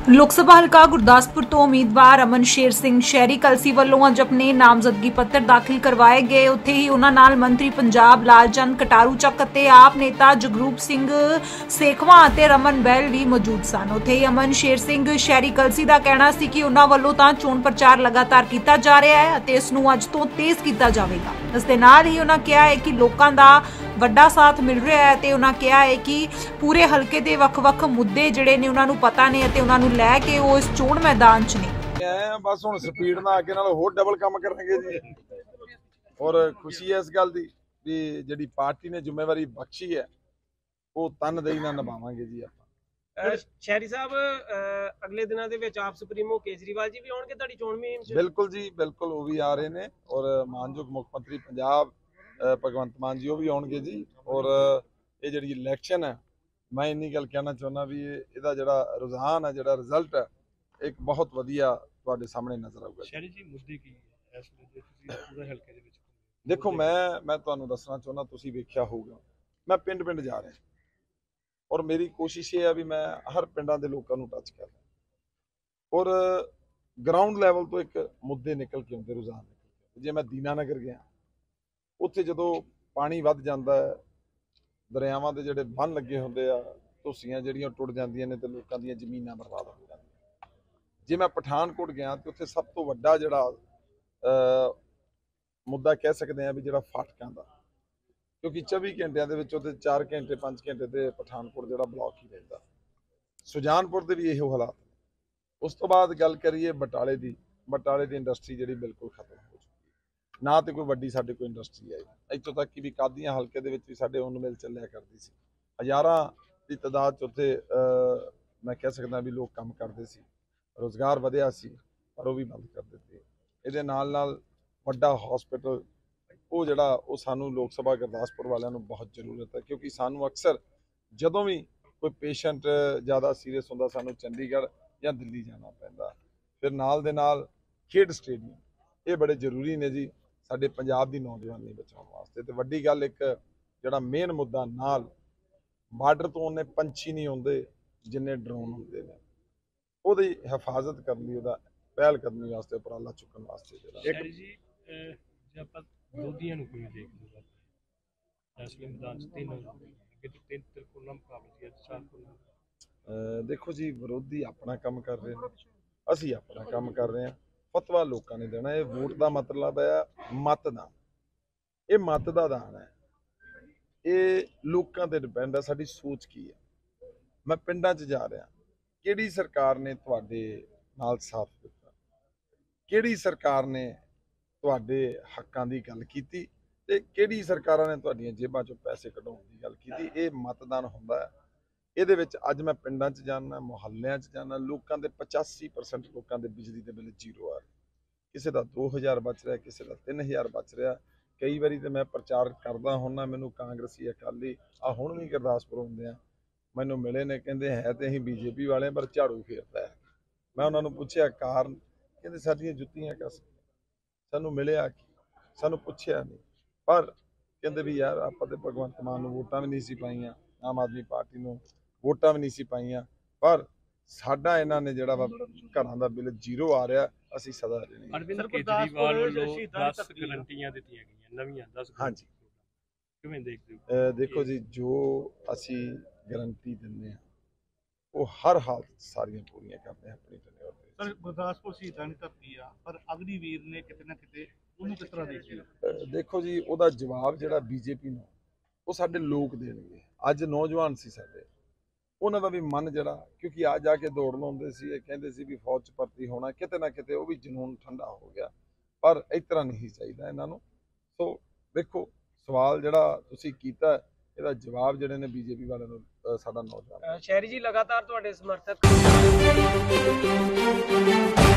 लोक सभा हल्का गुरदासपुर तो उम्मीदवार अमन शेर सिंह शहरी कलसी वालों अज अपने नामजदगी पत्र दाखिल करवाए गए। उत्थे ही उन्हां नाल मंत्री पंजाब लालचंद कटारू चक ते आप नेता जगरूप सिंह सेखवा ते रमन बैल भी मौजूद सन। उत्थे ही अमन शेर सिंह शहरी कलसी का कहना सी कि उन्हां वालों तां चोण प्रचार लगातार किया जा रहा है अते इस नूं अज तो तेज किया जाएगा। इस दे नाल ही उन्हां कहा है कि लोकां दा ਵੱਡਾ ਸਾਥ ਮਿਲ ਰਿਹਾ ਹੈ ਤੇ ਉਹਨਾਂ ਕਿਹਾ ਹੈ ਕਿ ਪੂਰੇ ਹਲਕੇ ਦੇ ਵੱਖ-ਵੱਖ ਮੁੱਦੇ ਜਿਹੜੇ ਨੇ ਉਹਨਾਂ ਨੂੰ ਪਤਾ ਨੇ ਅਤੇ ਉਹਨਾਂ ਨੂੰ ਲੈ ਕੇ ਉਹ ਇਸ ਚੋਣ ਮੈਦਾਨ 'ਚ ਨੇ। ਬਸ ਹੁਣ ਸਪੀਡ ਨਾਲ ਅੱਗੇ ਨਾਲ ਹੋਰ ਡਬਲ ਕੰਮ ਕਰਾਂਗੇ ਜੀ। ਔਰ ਖੁਸ਼ੀ ਹੈ ਇਸ ਗੱਲ ਦੀ ਵੀ ਜਿਹੜੀ ਪਾਰਟੀ ਨੇ ਜ਼ਿੰਮੇਵਾਰੀ ਬਖਸ਼ੀ ਹੈ ਉਹ ਤਨਦੇਹੀ ਨਾਲ ਨਿਭਾਵਾਂਗੇ ਜੀ ਆਪਾਂ। ਸ਼ਹਿਰੀ ਸਾਹਿਬ ਅਗਲੇ ਦਿਨਾਂ ਦੇ ਵਿੱਚ ਆਪ ਸੁਪਰੀਮੋ ਕੇਜਰੀਵਾਲ ਜੀ ਵੀ ਆਉਣਗੇ ਤੁਹਾਡੀ ਚੋਣ ਮੁਹਿੰਮ 'ਚ? ਬਿਲਕੁਲ ਜੀ ਬਿਲਕੁਲ, ਉਹ ਵੀ ਆ ਰਹੇ ਨੇ ਔਰ ਮਾਨਯੋਗ ਮੁੱਖ ਮੰਤਰੀ ਪੰਜਾਬ भगवंत मान जी भी आउणगे जी। और ये जी इलैक्शन है मैं इन्नी गल कहना चाहना भी इसका जोड़ा रुझान है जोड़ा रिजल्ट है एक बहुत वधिया तुहाडे सामने नजर आऊगा। शहरी जी मुद्दे की इस पूरे हलके दे विच देखो मैं तुहानू दसना चाहना तुसीं वेख्या होगा मैं पिंड पिंड जा रहा और मेरी कोशिश ये है भी मैं हर पिंडां दे लोकां नू टच कर रहा और ग्राउंड लैवल तो एक मुद्दे निकल के आउंदे रुझान निकल के। जे मैं दीनानगर गया उत्थे जदों पानी वध जांदा है दरियावां दे जिहड़े बन लगे हुंदे आ धुस्सियां जिहड़ियां टुट जांदियां ने ते लोकां दीयां जमीनां बर्बाद हो जांदियां। जे मैं पठानकोट गया तो उत्थे सब तो वड्डा जिहड़ा मुद्दा कह सकते हैं भी जिहड़ा फाटकां दा, क्योंकि 24 घंटिਆਂ ਦੇ ਵਿੱਚ ਉਹਦੇ 4 घंटे 5 घंटे ਤੇ पठानकोट जिहड़ा ब्लॉक ही रहंदा। सुजानपुर ਦੇ ਵੀ ਇਹੋ ਹਾਲਾਤ। उस तो बाद गल करिए बटाले ਦੀ इंडस्ट्री जिहड़ी बिल्कुल खत्म हो ना तो कोई वड्डी साडे कोई इंडस्ट्री आई इत्थों तक कि भी कादियां हल्के दे विच भी साडे उन मिल चलिया करदी सी हज़ारां दी तादाद च उत्थे मैं कह सकदा भी लोग काम करदे सी रोज़गार वधिया सी पर वो भी बंद कर दित्ते। इहदे नाल नाल वड्डा हॉस्पिटल वो जिहड़ा वो सानू लोक सभा गुरदासपुर वालियां नू बहुत जरूरत है क्योंकि सानू अक्सर जदों भी कोई पेशेंट ज़्यादा सीरीयस हुंदा सानू चंडीगढ़ या दिल्ली जाना पैंदा। फिर नाल दे नाल खेड स्टेडियम ये बड़े जरूरी ने जी साडे पंजाब दी नौजवानी बचाउण वास्ते। ते वड्डी गल एक जिहड़ा मेन मुद्दा नाल बार्डर तो उन्ने पंछी नहीं आउंदे जिन्ने ड्रोन हुंदे ने ਉਹਦੀ हिफाजत करनी ਉਹਦਾ ਪਹਿਲ ਕਰਨੀ ਵਾਸਤੇ ਉਪਰਾਲਾ ਚੁੱਕਣ ਵਾਸਤੇ ਜਿਹੜਾ ਜੀ ਜੇ ਆਪਾਂ ਵਿਰੋਧੀਆਂ ਨੂੰ ਕੋਈ ਦੇਖ ਲਓ ਇਸ ਮੈਦਾਨ 'ਚ ਤਿੰਨ ਤਿਰਕੋਣਾ ਮੁਕਾਬਲੇ ਸੀ ਚਾਰ ਕੋਲ। ਦੇਖੋ ਜੀ ਵਿਰੋਧੀ ਆਪਣਾ ਕੰਮ ਕਰ ਰਹੇ ਨੇ ਅਸੀਂ ਆਪਣਾ ਕੰਮ ਕਰ ਰਹੇ ਹਾਂ। फतवा लोगों ने देना। ये वोट का मतलब है मतदान, ये मत का दान है, ये लोगों पर डिपेंड है साडी सोच की है। मैं पिंडां च जा रहा किहड़ी सरकार ने तुहाडे नाल साथ दिता, किहड़ी सरकार ने तुहाडे हक्कां दी गल कीती ते किहड़ी सरकारां ने तुहाडीआं जेबां चों पैसे कढाउण दी गल कीती। ये मतदान हुंदा है। ਇਹਦੇ ਵਿੱਚ ਅੱਜ मैं ਪਿੰਡਾਂ 'ਚ ਜਾਣਾ ਮੁਹੱਲਿਆਂ 'ਚ ਜਾਣਾ ਲੋਕਾਂ ਦੇ 85% ਲੋਕਾਂ ਦੇ ਬਿਜਲੀ ਦੇ ਬਿੱਲ ਜ਼ੀਰੋ ਆ ਰਹੇ। ਕਿਸੇ ਦਾ 2000 ਬਚ ਰਿਹਾ ਕਿਸੇ ਦਾ 3000 ਬਚ ਰਿਹਾ। ਕਈ ਵਾਰੀ ਤੇ ਮੈਂ ਪ੍ਰਚਾਰ ਕਰਦਾ ਹੁੰਦਾ ਮੈਨੂੰ ਕਾਂਗਰਸੀ ਅਕਾਲੀ ਆ ਹੁਣ ਵੀ ਗੁਰਦਾਸਪੁਰ ਹੁੰਦੇ ਆ ਮੈਨੂੰ ਮਿਲੇ ਨੇ ਕਹਿੰਦੇ ਹੈ ਤੇ ਅਸੀਂ ਬੀਜੇਪੀ ਵਾਲੇ ਪਰ ਝਾੜੂ ਫੇਰਦਾ ਹੈ। ਮੈਂ ਉਹਨਾਂ ਨੂੰ ਪੁੱਛਿਆ ਕਾਰਨ ਕਹਿੰਦੇ ਸਾਡੀਆਂ ਜੁੱਤੀਆਂ ਕਸ ਸਾਨੂੰ ਮਿਲਿਆ ਕੀ ਸਾਨੂੰ ਪੁੱਛਿਆ ਨਹੀਂ ਪਰ ਕਹਿੰਦੇ ਵੀ ਯਾਰ ਆਪਾਂ ਤੇ ਭਗਵੰਤ ਮਾਨ ਨੂੰ ਵੋਟਾਂ ਵੀ ਨਹੀਂ ਸੀ ਪਾਈਆਂ ਆਮ ਆਦਮੀ ਪਾਰਟੀ ਨੂੰ वोटां भी नहीं सी पाइयां पर साडा इन्हां ने जिहड़ा वा घरां दा बिल जीरो आ रहा असीं सदा देने। अरविंद केजरीवाल ਵੱਲੋਂ 10 ਗਰੰਟੀਆਂ ਦਿੱਤੀਆਂ ਗਈਆਂ ਨਵੀਆਂ 10 हाँ जी ਕਿਵੇਂ ਦੇਖਦੇ ਹੋ? देखो जी जो असीं गारंटी दिंदे आ वो हर हालत सारियां पूरीਆਂ करदे आ अपनी टनेर ते। सर गुरदासपुर शहीदां दी धरती आ पर अग्निवीर ने किते ना किते ਉਹਨੂੰ किस तरह देखते हो? देखो जी ਉਹਦਾ जवाब जिहड़ा बीजेपी ਨੂੰ ਉਹ ਸਾਡੇ ਲੋਕ ਦੇਣਗੇ। ਅੱਜ नौजवान सी साडे ਉਹਨਾਂ ਦਾ ਵੀ ਮਨ ਜਿਹੜਾ ਕਿਉਂਕਿ ਆ ਜਾ ਕੇ ਦੌੜ ਲਾਉਂਦੇ ਸੀ ਇਹ ਕਹਿੰਦੇ ਸੀ ਵੀ ਫੌਜ 'ਚ ਭਰਤੀ ਹੋਣਾ ਕਿਤੇ ਨਾ ਕਿਤੇ ਉਹ ਵੀ ਜਨੂਨ ਠੰਡਾ ਹੋ ਗਿਆ ਪਰ ਇਸ ਤਰ੍ਹਾਂ ਨਹੀਂ ਚਾਹੀਦਾ ਇਹਨਾਂ ਨੂੰ। ਸੋ ਦੇਖੋ ਸਵਾਲ ਜਿਹੜਾ ਤੁਸੀਂ ਕੀਤਾ ਇਹਦਾ ਜਵਾਬ ਜਿਹੜੇ ਨੇ ਬੀਜੇਪੀ ਵਾਲਿਆਂ ਨੂੰ ਸਾਡਾ ਨੌਜਵਾਨ ਸ਼ਹਿਰੀ ਜੀ ਲਗਾਤਾਰ ਤੁਹਾਡੇ ਸਮਰਥਕ